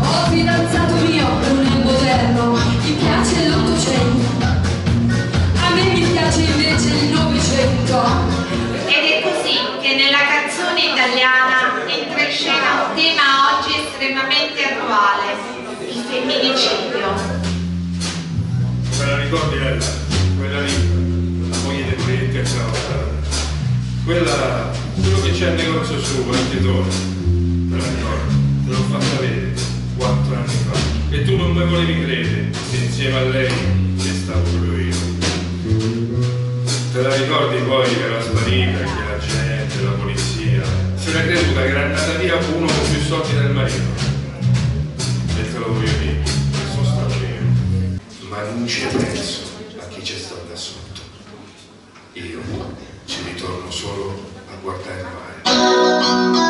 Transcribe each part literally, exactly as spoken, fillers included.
Ho fidanzato mio non è moderno, gli piace l'Ottocento, a me mi piace invece il Novecento. Ed è così che nella canzone italiana entra in scena un tema oggi estremamente attuale, il femminicidio. Me la ricordi Ella? Quella lì, la moglie del cliente che quella, quello che c'è al negozio su, Antitone, te la ricordo, te l'ho fatta vedere quattro anni fa e tu non me volevi credere che insieme a lei ci stavo proprio io. Te la ricordi poi che era sparita, che la gente, la polizia se l'ha creduta che era andata via uno con più soldi del marito? E te lo voglio dire, sono stato io. Ma non ci penso a chi c'è stato da sotto. Io ci ritorno solo a guardare il mare.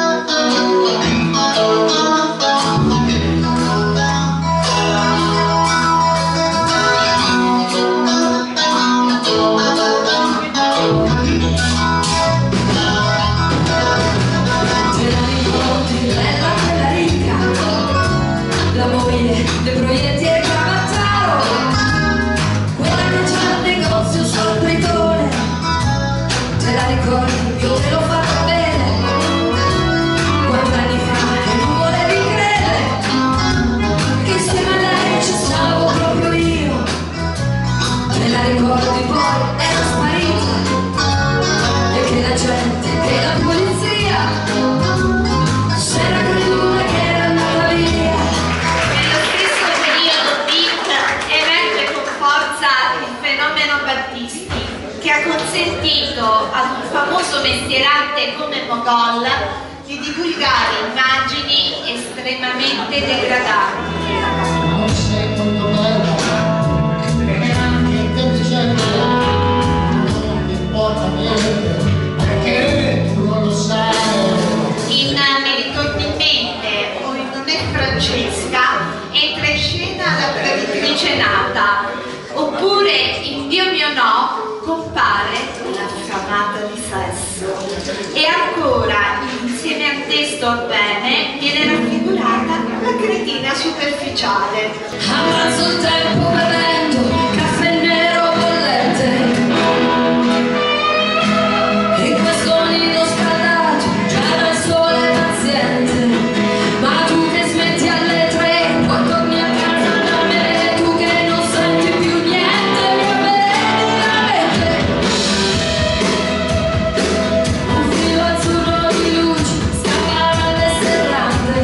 Ad un famoso mestierante come Mogol di divulgare immagini estremamente degradanti. Non sei molto bella, neanche intelligente, non ti importa niente, perché tu non lo sai. In Mi ritorni in mente o in Non è Francesca entra in scena la traditrice nata, oppure in Dio mio no compare l'affamata di sesso. E ancora, insieme a te sto bene, viene raffigurata la cretina superficiale. Ammazzo il tempo bevendo caffè nero bollente, in questo nido scaldato c'era il sole paziente, ma tu che smetti alle tre, poi torni a casa da me, tu che non senti più niente, mio bene, un filo azzurro di luce scappa dalle serrate,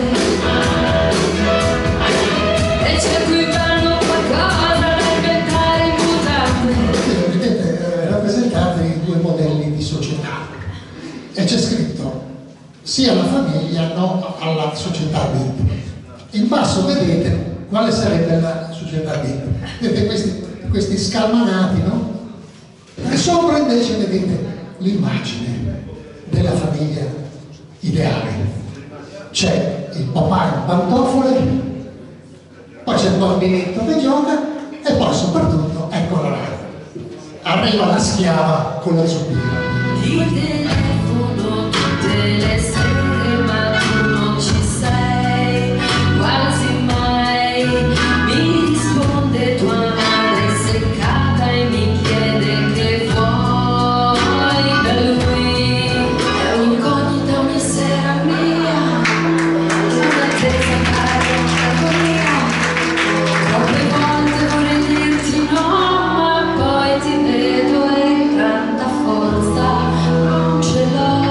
e c'è qui vanno qualcosa da inventare in mutande. Vedete, rappresentate i due modelli di società e c'è scritto sia alla famiglia no alla società B I P. In basso vedete quale sarebbe la società B I P. Vedete questi, questi scalmanati, no? E sopra invece vedete l'immagine della famiglia ideale. C'è il papà in pantofole, poi c'è il bambinetto che gioca e poi soprattutto, eccola là, arriva la schiava con la zucchina. Ti telefono tutte le sere ma tu non ci sei quasi mai, mi risponde tua madre seccata e mi chiede che vuoi da lui. È un'incognita ogni sera mia, un'attesa pari un'agonia, troppe volte vorrei dirti no, ma poi ti vedo e tanta forza non ce l'ho.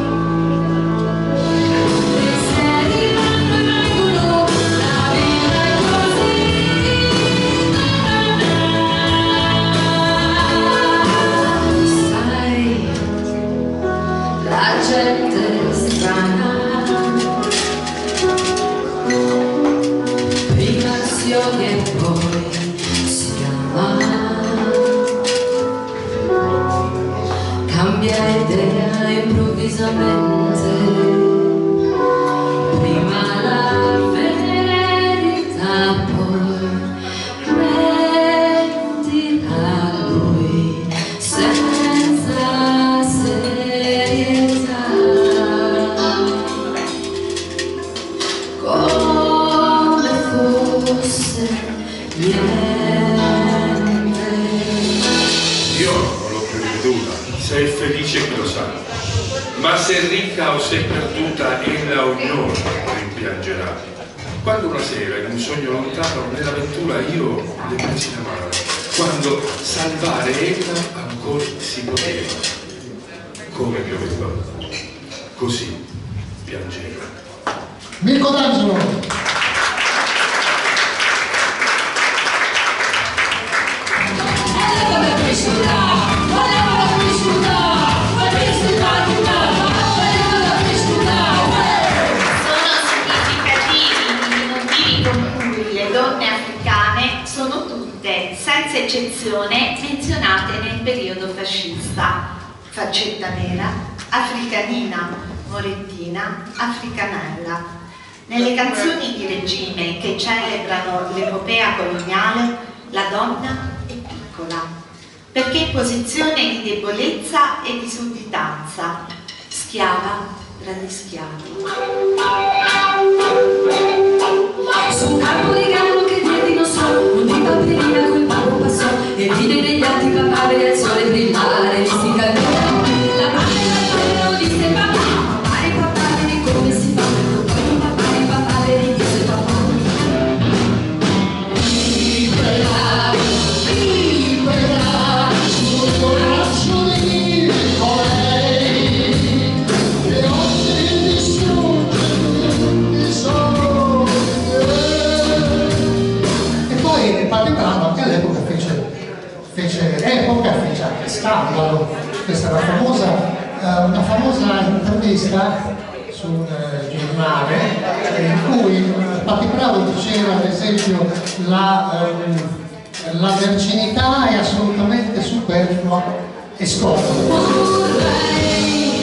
Pensieri vanno e vengono, la vita è così. Sai, la gente è strana, prima si odia e poi si ama, cambia idea improvvisamente, prima la verità poi metti a lui senza serietà, come se ricca o se perduta, ella ognuno rimpiangerà. Quando una sera, in un sogno lontano, nell'avventura io le presi la mano, quando salvare ella ancora si poteva, come pioveva, così piangeva. Mirko D'Angelo. Senza eccezione menzionate nel periodo fascista: faccetta nera, africanina, morettina, africanella. Nelle canzoni di regime che celebrano l'epopea coloniale, la donna è piccola, perché in posizione di debolezza e di sudditanza, schiava tra gli schiavi. Su un campo di grano che vedi non so, un di paperina col pago passò e vide negli altri papà vedere il sole brillare, mi si calmò. La madre del padre disse papà, papà e papà vedi come si fa, poi papà e papà vedi disse papà. Libera, libera, sul coraggio di lei, che oggi distrugge il sole. E poi nel Partibrano anche all'epoca fece, fece epoca, fece anche scandalo. Questa è una famosa, eh, una famosa intervista su un eh, giornale eh, in cui eh, Patti Bravo diceva ad esempio la, ehm, la verginità è assolutamente superflua e scomoda. Vorrei,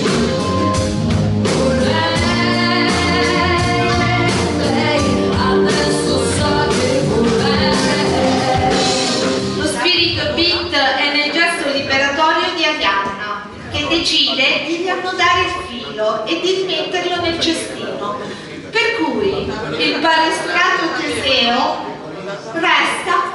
vorrei, adesso so che vorrei. Lo spirito beat è nel gesto liberatorio di Arianna, che decide di riannodare il filo e di rimetterlo nel cestino, per cui il palestrato Teseo resta